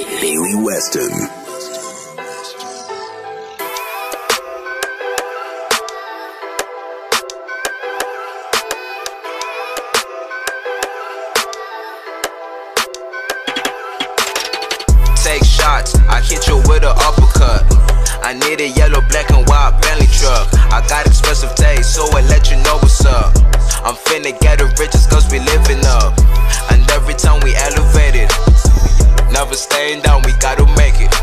Haley Weston. Take shots, I hit you with an uppercut. I need a yellow, black and white Bentley truck. I got expensive taste, so I let you know what's up. I'm finna get the riches cause we living up. And every time we elevate it, never staying down, we gotta make it.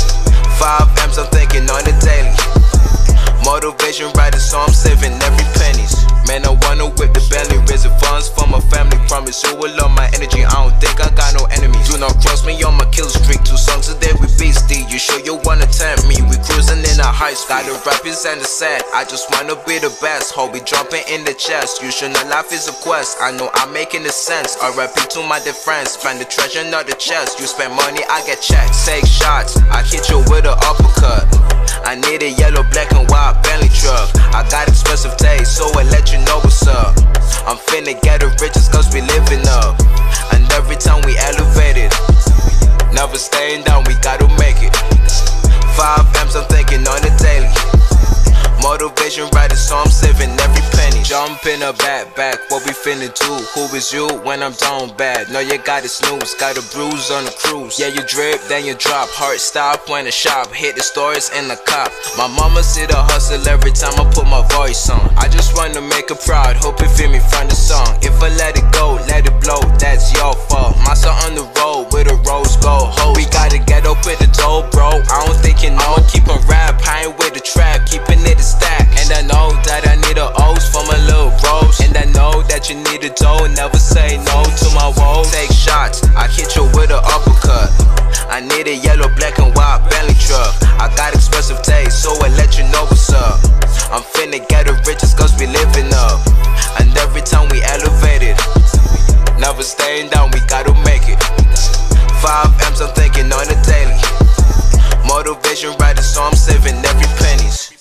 5 M's, I'm thinking on the daily. Motivation riding, so I'm saving every pennies. Man, I wanna whip the belly, raising funds for my family. Promise you will love my energy, I don't think I got no enemies. Do not cross me on my kill streak, 2 songs a day we beastie. You sure you wanna tempt me? We cruising in a high speed. Got the rappers and the set, I just wanna be the best. Hope we jumping in the chest, you should know life is a quest. I know I'm making the sense, RIP to my dead friends. Find the treasure, not the chest. You spend money, I get checks. Take shots, I hit you with an uppercut. I need a yellow, black and white Bentley truck. I got expensive taste, so I let you know what's up. I'm finna get the riches cause we living up. And every time we elevate it, never staying down, we gotta make it. 5 M's, I'm thinking on the daily. Motivation riding, so I'm saving every penny. Jump in a backpack, what we finna do? Who is you when I'm down bad? Know you got it snooze, got a bruise on the cruise. Yeah, you drip, then you drop. Heart stop when the shop, hit the stores in the cop. My mama see the hustle every time I put my voice on. I just wanna make her proud, hope you feel me from the song. If I let it go, let it blow, that's your fault. My son on the road with a rose gold hoe. We gotta get up with the dough, bro. I don't think you know. Keep on rap, I ain't with the trap, keeping it a stack. And I know that I need a O's for my little bros. And I know that you need a dough, never say no to my woes. Take shots, I hit you with an uppercut. I need a yellow, black and white Bentley truck. I got expensive taste, so I let you know what's up. I'm finna get the riches cause we living up. And every time we elevate it, never staying down, we gotta make it. 5 M's, I'm thinking on the daily. Motivation riding, so I'm saving every pennies.